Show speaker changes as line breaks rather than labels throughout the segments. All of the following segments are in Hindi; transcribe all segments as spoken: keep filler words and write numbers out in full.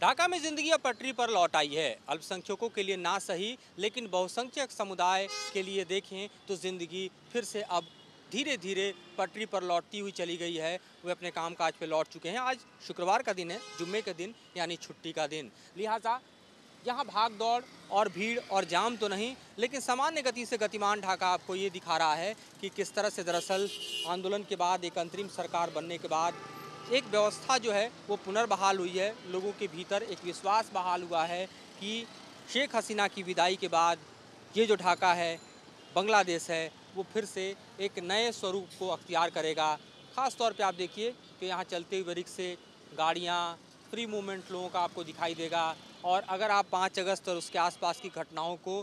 ढाका में जिंदगी अब पटरी पर लौट आई है। अल्पसंख्यकों के लिए ना सही, लेकिन बहुसंख्यक समुदाय के लिए देखें तो जिंदगी फिर से अब धीरे धीरे पटरी पर लौटती हुई चली गई है। वे अपने कामकाज पे लौट चुके हैं। आज शुक्रवार का दिन है, जुम्मे के दिन यानी छुट्टी का दिन। लिहाजा यहाँ भाग दौड़ और भीड़ और जाम तो नहीं, लेकिन सामान्य गति से गतिमान ढाका आपको ये दिखा रहा है कि किस तरह से दरअसल आंदोलन के बाद, एक अंतरिम सरकार बनने के बाद एक व्यवस्था जो है वो पुनर्बहाल हुई है। लोगों के भीतर एक विश्वास बहाल हुआ है कि शेख हसीना की विदाई के बाद ये जो ढाका है, बांग्लादेश है, वो फिर से एक नए स्वरूप को अख्तियार करेगा। ख़ास तौर पे आप देखिए कि यहाँ चलते हुए रिक्शे, गाड़ियाँ, फ्री मूवमेंट लोगों का आपको दिखाई देगा। और अगर आप पाँच अगस्त और उसके आसपास की घटनाओं को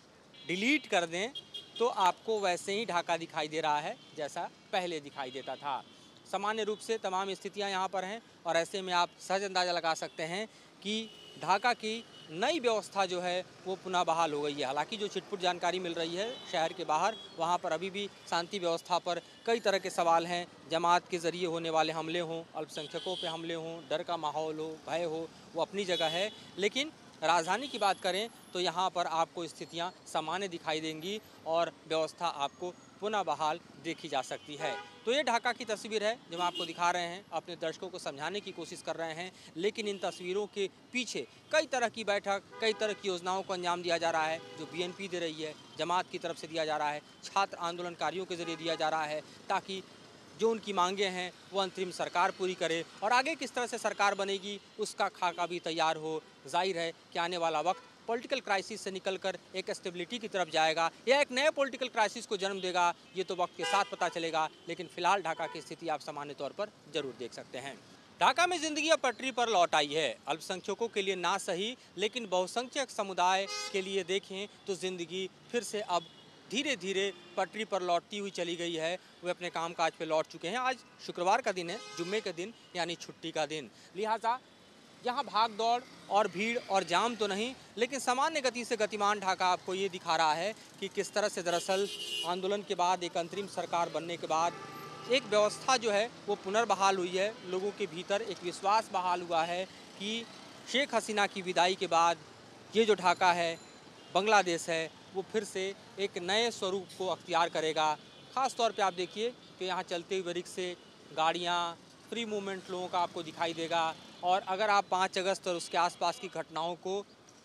डिलीट कर दें तो आपको वैसे ही ढाका दिखाई दे रहा है जैसा पहले दिखाई देता था। सामान्य रूप से तमाम स्थितियां यहाँ पर हैं और ऐसे में आप सहज अंदाज़ा लगा सकते हैं कि ढाका की नई व्यवस्था जो है वो पुनः बहाल हो गई है। हालांकि जो छिटपुट जानकारी मिल रही है शहर के बाहर, वहाँ पर अभी भी शांति व्यवस्था पर कई तरह के सवाल हैं। जमात के ज़रिए होने वाले हमले हों, अल्पसंख्यकों पे हमले हों, डर का माहौल हो, भय हो, वो अपनी जगह है। लेकिन राजधानी की बात करें तो यहाँ पर आपको स्थितियाँ सामान्य दिखाई देंगी और व्यवस्था आपको पुनः बहाल देखी जा सकती है। तो ये ढाका की तस्वीर है जो हम आपको दिखा रहे हैं, अपने दर्शकों को समझाने की कोशिश कर रहे हैं। लेकिन इन तस्वीरों के पीछे कई तरह की बैठक, कई तरह की योजनाओं को अंजाम दिया जा रहा है जो बीएनपी दे रही है, जमात की तरफ से दिया जा रहा है, छात्र आंदोलनकारियों के जरिए दिया जा रहा है, ताकि जो उनकी मांगे हैं वो अंतरिम सरकार पूरी करे। और आगे किस तरह से सरकार बनेगी उसका खाका भी तैयार हो। जाहिर है कि आने वाला वक्त पॉलिटिकल क्राइसिस से निकलकर एक स्टेबिलिटी की तरफ जाएगा या एक नए पॉलिटिकल क्राइसिस को जन्म देगा, ये तो वक्त के साथ पता चलेगा। लेकिन फिलहाल ढाका की स्थिति आप सामान्य तौर पर जरूर देख सकते हैं। ढाका में जिंदगी अब पटरी पर लौट आई है। अल्पसंख्यकों के लिए ना सही, लेकिन बहुसंख्यक समुदाय के लिए देखें तो जिंदगी फिर से अब धीरे धीरे पटरी पर लौटती हुई चली गई है। वे अपने कामकाज पे लौट चुके हैं। आज शुक्रवार का दिन है, जुम्मे के दिन यानी छुट्टी का दिन। लिहाजा यहाँ भाग दौड़ और भीड़ और जाम तो नहीं, लेकिन सामान्य गति से गतिमान ढाका आपको ये दिखा रहा है कि किस तरह से दरअसल आंदोलन के बाद, एक अंतरिम सरकार बनने के बाद एक व्यवस्था जो है वो पुनर्बहाल हुई है। लोगों के भीतर एक विश्वास बहाल हुआ है कि शेख हसीना की विदाई के बाद ये जो ढाका है, बांग्लादेश है, वो फिर से एक नए स्वरूप को अख्तियार करेगा। ख़ास तौर पे आप देखिए कि यहाँ चलते हुए रिक्शे, गाड़ियाँ, फ्री मूवमेंट लोगों का आपको दिखाई देगा। और अगर आप पाँच अगस्त और उसके आसपास की घटनाओं को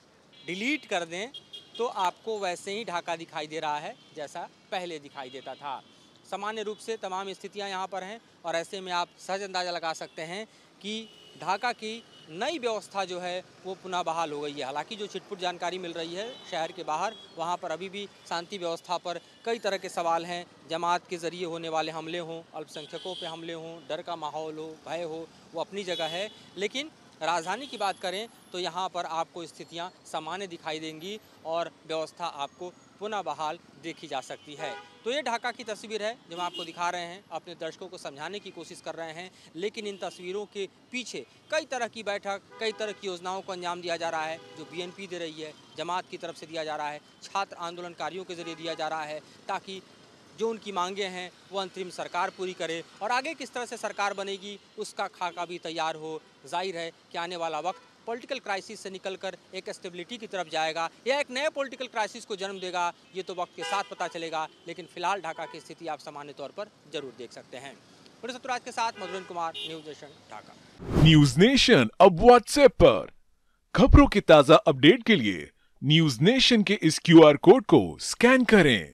डिलीट कर दें तो आपको वैसे ही ढाका दिखाई दे रहा है जैसा पहले दिखाई देता था। सामान्य रूप से तमाम स्थितियां यहाँ पर हैं और ऐसे में आप सहज अंदाज़ा लगा सकते हैं कि ढाका की नई व्यवस्था जो है वो पुनः बहाल हो गई है। हालांकि जो छिटपुट जानकारी मिल रही है शहर के बाहर, वहाँ पर अभी भी शांति व्यवस्था पर कई तरह के सवाल हैं। जमात के ज़रिए होने वाले हमले हों, अल्पसंख्यकों पे हमले हों, डर का माहौल हो, भय हो, वो अपनी जगह है। लेकिन राजधानी की बात करें तो यहाँ पर आपको स्थितियाँ सामान्य दिखाई देंगी और व्यवस्था आपको पुनः बहाल देखी जा सकती है। तो ये ढाका की तस्वीर है जो हम आपको दिखा रहे हैं, अपने दर्शकों को समझाने की कोशिश कर रहे हैं। लेकिन इन तस्वीरों के पीछे कई तरह की बैठक, कई तरह की योजनाओं को अंजाम दिया जा रहा है जो बीएनपी दे रही है, जमात की तरफ से दिया जा रहा है, छात्र आंदोलनकारियों के जरिए दिया जा रहा है, ताकि जो उनकी मांगे हैं वो अंतरिम सरकार पूरी करे। और आगे किस तरह से सरकार बनेगी उसका खाका भी तैयार हो। जाहिर है कि आने वाला वक्त पॉलिटिकल क्राइसिस से निकलकर एक स्टेबिलिटी की तरफ जाएगा या एक नए पॉलिटिकल क्राइसिस को जन्म देगा, ये तो वक्त के साथ पता चलेगा। लेकिन फिलहाल ढाका की स्थिति आप सामान्य तौर पर जरूर देख सकते हैं। सतराज के साथ Madhuran Kumar, News Nation Dhaka.
News Nation अब व्हाट्सएप पर खबरों के ताजा अपडेट के लिए न्यूज नेशन के इस क्यूआर कोड को स्कैन करें।